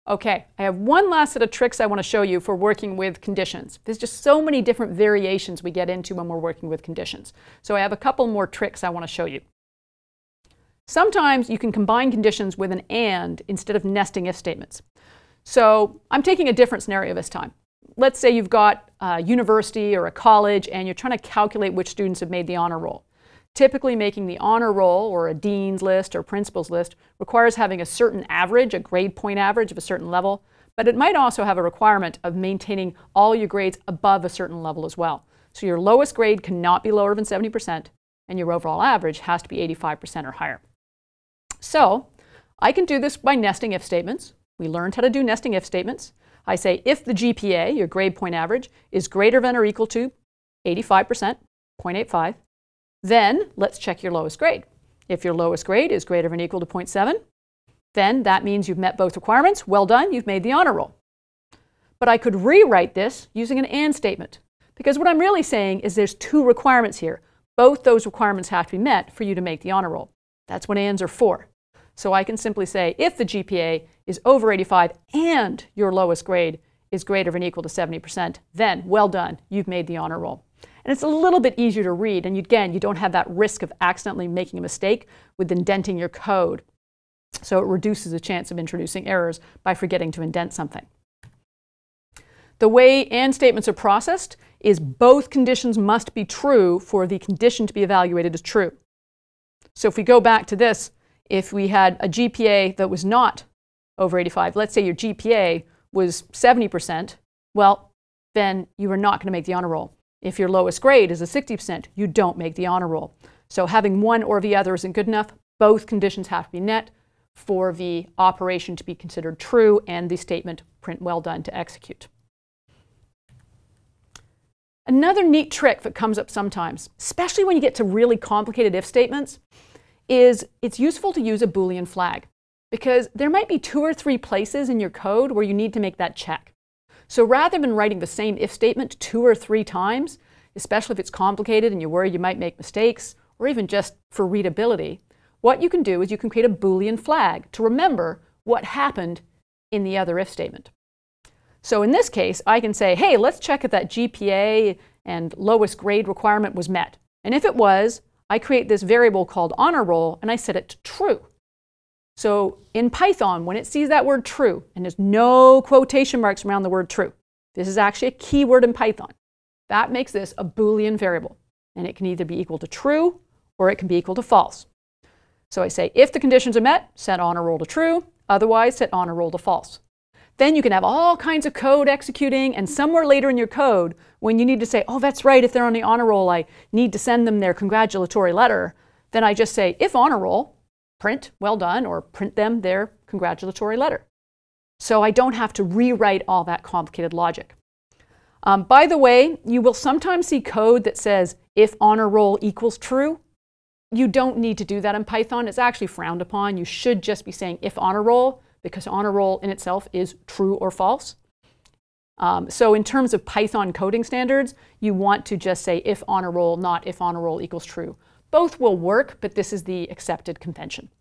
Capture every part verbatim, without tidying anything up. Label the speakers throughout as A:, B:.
A: Okay, I have one last set of tricks I want to show you for working with conditions. There's just so many different variations we get into when we're working with conditions. So I have a couple more tricks I want to show you. Sometimes you can combine conditions with an and instead of nesting if statements. So I'm taking a different scenario this time. Let's say you've got a university or a college and you're trying to calculate which students have made the honor roll. Typically, making the honor roll or a dean's list or principal's list requires having a certain average, a grade point average of a certain level, but it might also have a requirement of maintaining all your grades above a certain level as well. So your lowest grade cannot be lower than seventy percent, and your overall average has to be eighty-five percent or higher. So I can do this by nesting if statements. We learned how to do nesting if statements. I say if the G P A, your grade point average, is greater than or equal to eighty-five percent, zero point eight five, then let's check your lowest grade. If your lowest grade is greater than or equal to zero point seven, then that means you've met both requirements. Well done, you've made the honor roll. But I could rewrite this using an and statement, because what I'm really saying is there's two requirements here. Both those requirements have to be met for you to make the honor roll. That's what ands are for. So I can simply say if the G P A is over eighty-five and your lowest grade is greater than or equal to seventy percent, then well done, you've made the honor roll. And it's a little bit easier to read, and again, you don't have that risk of accidentally making a mistake with indenting your code. So it reduces the chance of introducing errors by forgetting to indent something. The way and statements are processed is both conditions must be true for the condition to be evaluated as true. So if we go back to this, if we had a G P A that was not over eighty-five, let's say your G P A was seventy percent, well, then you are not going to make the honor roll. If your lowest grade is a sixty percent, you don't make the honor roll. So having one or the other isn't good enough. Both conditions have to be met for the operation to be considered true and the statement print well done to execute. Another neat trick that comes up sometimes, especially when you get to really complicated if statements, is it's useful to use a boolean flag, because there might be two or three places in your code where you need to make that check. So rather than writing the same if statement two or three times, especially if it's complicated and you're worried you might make mistakes, or even just for readability, what you can do is you can create a boolean flag to remember what happened in the other if statement. So in this case, I can say, hey, let's check if that G P A and lowest grade requirement was met. And if it was, I create this variable called honor roll, and I set it to true. So in Python, when it sees that word true, and there's no quotation marks around the word true, this is actually a keyword in Python. That makes this a Boolean variable, and it can either be equal to true or it can be equal to false. So I say if the conditions are met, set honor roll to true, otherwise set honor roll to false. Then you can have all kinds of code executing, and somewhere later in your code, when you need to say, oh, that's right, if they're on the honor roll, I need to send them their congratulatory letter, then I just say, if honor roll, print well done, or print them their congratulatory letter. So I don't have to rewrite all that complicated logic. Um, by the way, you will sometimes see code that says, if honor roll equals true. You don't need to do that in Python. It's actually frowned upon. You should just be saying if honor roll, because honor roll in itself is true or false. Um, so in terms of Python coding standards, you want to just say if honor roll, not if honor roll equals true. Both will work, but this is the accepted convention.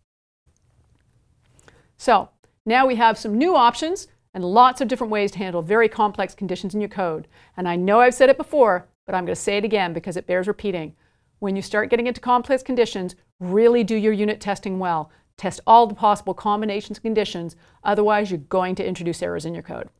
A: So now we have some new options and lots of different ways to handle very complex conditions in your code. And I know I've said it before, but I'm going to say it again because it bears repeating. When you start getting into complex conditions, really do your unit testing well. Test all the possible combinations of conditions, otherwise you're going to introduce errors in your code.